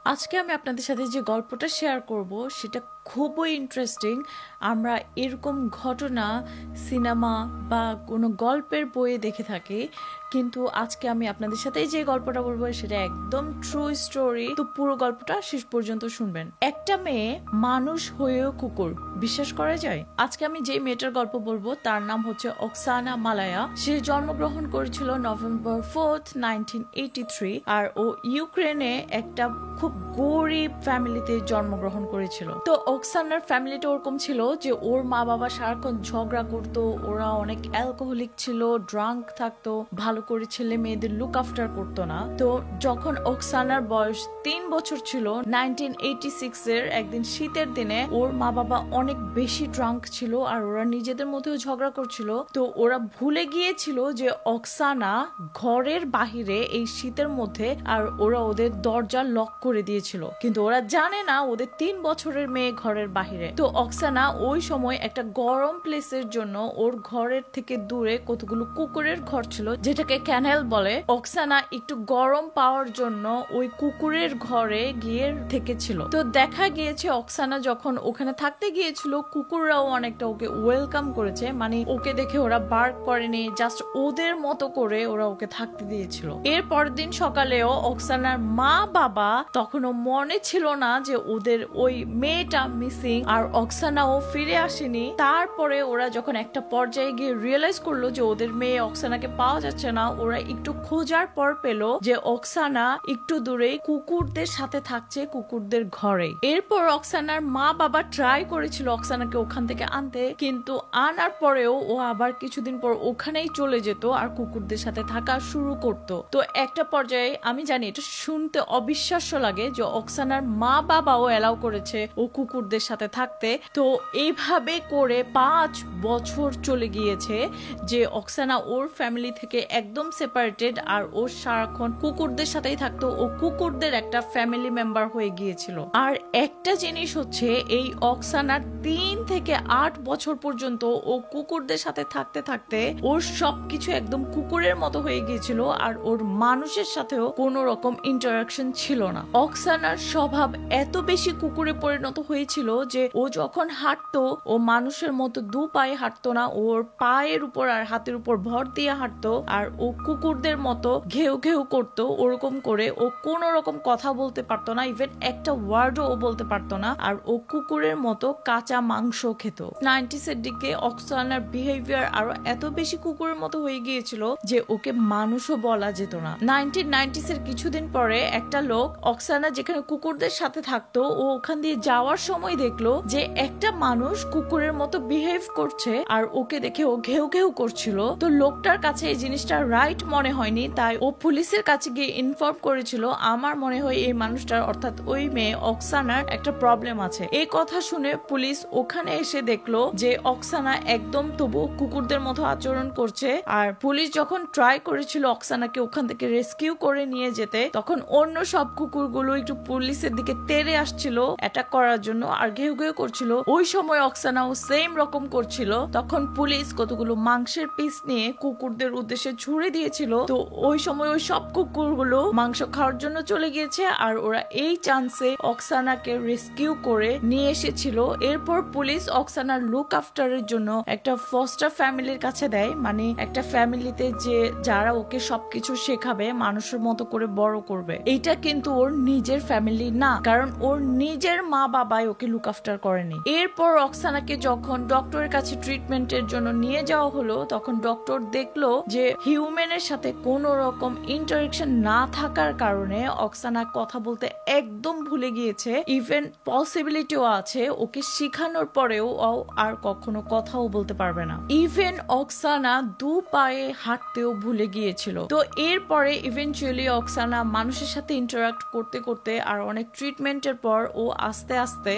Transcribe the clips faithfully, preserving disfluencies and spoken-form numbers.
আজকে আমি আপনাদের সাথে যে গল্পটা শেয়ার করব সেটা খুবই ইন্টারেস্টিং। আমরা এরকম ঘটনা সিনেমা বা কোনো গল্পের বইয়ে দেখে থাকি, কিন্তু আজকে আমি আপনাদের সাথে যে গল্পটা বলবো সেটা একদম ট্রু স্টোরি। তো পুরো গল্পটা শেষ পর্যন্ত শুনবেন। একটা মেয়ে মানুষ হয়েও কুকুর, বিশ্বাস করা যায়? আজকে আমি যে মেয়েটার গল্প বলবো তার নাম হচ্ছে অক্সানা মালায়া। সে জন্মগ্রহণ করেছিল November fourth nineteen eighty three, আর ও ইউক্রেনে একটা খুব গরিব ফ্যামিলিতে জন্মগ্রহণ করেছিল। তো অক্সানার ফ্যামিলিটা ওরকম ছিল যে ওর মা বাবা সারাক্ষণ ঝগড়া করতো, ওরা অনেক অ্যালকোহলিক ছিল, ড্রাঙ্ক থাকতো, ভালো করে ছেলে মেয়েদের লুক আফটার করতো না। তো যখন অক্সানার বয়স তিন বছর ছিল নাইনটিন এইটি সিক্স এর একদিন শীতের দিনে ওর মা বাবা অনেক বেশি ড্রাঙ্ক ছিল আর ওরা নিজেদের মধ্যেও ঝগড়া করছিল। তো ওরা ভুলে গিয়েছিল যে অক্সানা ঘরের বাহিরে এই শীতের মধ্যে, আর ওরা ওদের দরজা লক করে দিয়েছিল, কিন্তু ওরা জানে না ওদের তিন বছরের মেয়ে ঘরের বাহিরে। তো অক্সানা ওই সময় একটা গরম প্লেসের জন্য ওর ঘরের থেকে দূরে কতগুলো কুকুরের ঘর ছিল যেটাকে ক্যানেল বলে। অক্সানা একটু গরম পাওয়ার জন্য ওই কুকুরের ঘরে গিয়ে থেকেছিল। তো দেখা গিয়েছে অক্সানা যখন ওখানে থাকতে গিয়েছিল কুকুররাও অনেকটা ওকে ওয়েলকাম করেছে, মানে ওকে দেখে ওরা বার্ক করেনি, জাস্ট ওদের মতো করে ওরা ওকে থাকতে দিয়েছিল। এর পরের দিন সকালেও অক্সানার মা বাবা তখনও মনে ছিল না যে ওদের ওই মেয়েটা মিসিং আর অক্সানাও ফিরে আসেনি। তারপরে ওরা যখন একটা পর্যায়ে গিয়ে রিয়েলাইজ করলো যে ওদের মেয়ে অক্সানাকে পাওয়া যাচ্ছে না, ওরা একটু খোঁজার পর পেল যে অক্সানা একটু দূরে কুকুরদের সাথে থাকছে, কুকুরদের ঘরে। এরপর অক্সানার মা বাবা ট্রাই করেছিল অক্সানাকে ওখান থেকে আনতে, কিন্তু আনার পরেও ও আবার কিছুদিন পর ওখানেই চলে যেত আর কুকুরদের সাথে থাকা শুরু করত। তো একটা পর্যায়ে, আমি জানি এটা শুনতে অবিশ্বাস্য লাগে, যে অক্সানার মা বাবাও এলাও করেছে ও কুকুরদের সাথে থাকতে। তো এইভাবে করে পাঁচ বছর চলে গিয়েছে যে অক্সানা ওর ফ্যামিলি থেকে একদম সেপারেটেড, আর ও সারাক্ষণ কুকুরদের সাথেই থাকতো, ও কুকুরদের একটা ফ্যামিলি মেম্বার হয়ে গিয়েছিল। আর একটা জিনিস হচ্ছে, এই অক্সানার তিন থেকে আট বছর পর্যন্ত ও কুকুরদের সাথে থাকতে থাকতে ওর সবকিছু একদম কুকুরের মতো হয়ে গিয়েছিল, আর ওর মানুষের সাথেও কোনো রকম ইন্টারাকশন ছিল না। অক্সানার স্বভাব এত বেশি কুকুরে পরিণত হয়েছিল যে ও যখন হাঁটতো ও মানুষের মতো দু পায়ে হাঁটতো না, ওর পায়ের উপর আর হাতের উপর ভর দিয়ে হাঁটতো, আর ও কুকুরদের মতো ঘেউ ঘেউ করতো। ওরকম করে ও কোন রকম কথা বলতে পারতো না, ইভেন একটা ওয়ার্ডও ও বলতে পারতো না, আর ও কুকুরের মতো কাঁচা মাংস খেত। নাইনটিস এর দিকে অক্সানার বিহেভিয়ার আরো এত বেশি কুকুরের মতো হয়ে গিয়েছিল যে ওকে মানুষও বলা যেত না। নাইনটিন নাইনটিস এর কিছুদিন পরে একটা লোক অক্সানা যেখানে কুকুরদের সাথে থাকতো ও ওখান দিয়ে যাওয়ার সময় দেখলো যে একটা মানুষ কুকুরের মতো বিহেভ করছে, আর ওকে দেখে ও ঘেউ ঘেউ করছিল। তো লোকটার কাছে এই জিনিসটা রাইট মনে হয়নি, তাই ও পুলিশের কাছে গিয়ে ইনফর্ম করেছিল, আমার মনে হয় এই মানুষটার অর্থাৎ ওই মেয়ে অক্সানার একটা প্রবলেম আছে। এই কথা শুনে পুলিশ ওখানে এসে দেখলো যে অক্সানা একদম তবু কুকুরদের মতো আচরণ করছে। আর পুলিশ যখন ট্রাই করেছিল অক্সানাকে ওখান থেকে রেস্কিউ করে নিয়ে যেতে, তখন অন্য সব কুকুরগুলো একটু পুলিশের দিকে তেড়ে আসছিল অ্যাটাক করার জন্য আর ঘেউ ঘেউ করছিল। ওই সময় অক্সানাও সেম রকম করছিল। তখন পুলিশ কতগুলো মাংসের পিস নিয়ে কুকুরদের উদ্দেশ্যে ছুড়ে দিয়েছিল। তো ওই সময় ওই সব কুকুরগুলো মাংস খাওয়ার জন্য চলে গিয়েছে, আর ওরা এই চান্সে অক্সানাকে রেস্কিউ করে নিয়ে এসেছিল। এরপর পুলিশ অক্সানার লুক আফটারের জন্য একটা ফস্টার ফ্যামিলির কাছে দেয়, মানে একটা ফ্যামিলিতে যে যারা ওকে সবকিছু শেখাবে, মানুষের মতো করে বড় করবে। এইটা কিন্তু ওর নিজের ফ্যামিলি না, কারণ ওর নিজের মা বাবাই ওকে লুক আফটার করেনি। এরপর অক্সানাকে যখন ডক্টরের কাছে ট্রিটমেন্টের জন্য নিয়ে যাওয়া হলো, তখন ডক্টর দেখলো যে হিউম্যানের সাথে কোনো রকম ইন্টারেকশন না থাকার কারণে অক্সানা কথা বলতে একদম ভুলে গিয়েছে। ইভেন পসিবিলিটিও আছে ওকে শিখানোর পরেও ও আর কখনো কথাও বলতে পারবে না। ইভেন অক্সানা দু পায়ে হাঁটতেও ভুলে গিয়েছিল। তো এরপরে ইভেনচুয়ালি অক্সানা মানুষের সাথে ইন্টারাক্ট করতে করতে আর অনেক ট্রিটমেন্টের পর ও আস্তে আস্তে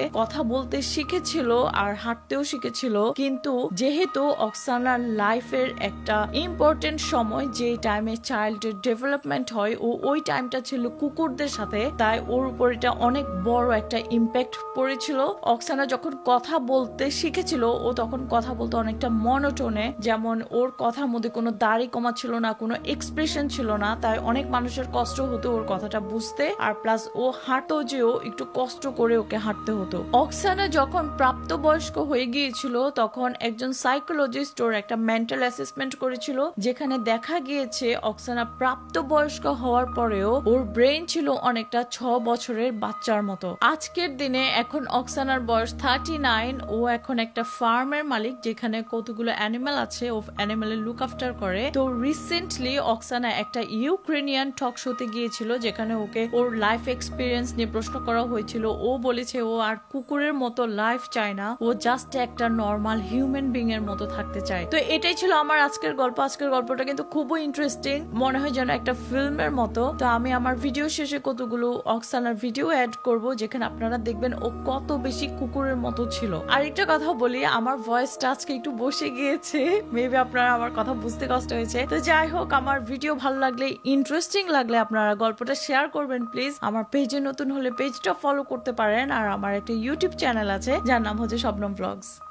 কথা বলতে শিখেছিল আর হাঁটতেও শিখেছিল, কিন্তু যেহেতু অক্সানার লাইফের একটা ইম্পর্টেন্ট সময় যে টাইমে চাইল্ডের ডেভেলপমেন্ট হয় ও ওই টাইমটা ছিল কুকুরদের সাথে, তাই ওর উপর এটা অনেক বড় একটা ইম্প্যাক্ট পড়েছিল। অক্সানা যখন কথা বলতে শিখেছিল ও তখন কথা বলতে অনেকটা মনোটোনে, যেমন ওর কথার মধ্যে কোনো দাড়ি কমা ছিল না, কোনো এক্সপ্রেশন ছিল না, তাই অনেক মানুষের কষ্ট হতো ওর কথাটা বুঝতে। আর প্লাস ও হাঁটতো যেও একটু কষ্ট করে ওকে হাঁটতে হতো। অক্সানা যখন প্রাপ্তবয়স্ক হয়ে গিয়েছিল তখন একজন সাইকোলজিস্ট ওর একটা মেন্টাল অ্যাসেসমেন্ট করেছিল, যেখানে দেখা গিয়েছে অক্সানা প্রাপ্তবয়স্ক হওয়ার পরেও ওর ব্রেন ছিল অনেকটা ছ বছরের বাচ্চার মতো। আজকের দিনে এখন অক্সানার বয়স থার্টি নাইন। ও এখন একটা ফার্মের মালিক যেখানে কতগুলো অ্যানিমাল আছে, ও অ্যানিমালের লুক আফটার করে। তো রিসেন্টলি অক্সানা একটা ইউক্রেনিয়ান টক শোতে গিয়েছিল, যেখানে ওকে ওর লাইফ এক্সপিরিয়েন্স নিয়ে প্রশ্ন করা হয়েছিল। ও বলেছে ও আর কুকুরের মতো লাইফ চায় না, ও জাস্ট একটা নর্মাল হিউম্যান বিং এর মতো থাকতে চায়। তো এটাই ছিল আমার আজকের গল্প। আজকের গল্পটা কিন্তু খুবই ইন্টারেস্টিং, মনে হয় যেন একটা ফিল্মের মতো। তো আমি আমার ভিডিও শেষে কতগুলো অক্সানার ভিডিও অ্যাড করব, যেখানে আপনারা দেখবেন ও কত বেশি কুকুরের মতো ছিল। আর একটা কথা বলি, আমার ভয়েসটা আজকে একটু বসে গিয়েছে, মেবি আপনারা আমার কথা বুঝতে কষ্ট হয়েছে। তো যাই হোক, আমার ভিডিও ভালো লাগলে, ইন্টারেস্টিং লাগলে আপনারা গল্পটা শেয়ার করবেন প্লিজ। আমার পেজে নতুন হলে পেজটা ফলো করতে পারেন। আর আমার একটা ইউটিউব চ্যানেল আছে যার নাম হচ্ছে শবনম ব্লগস।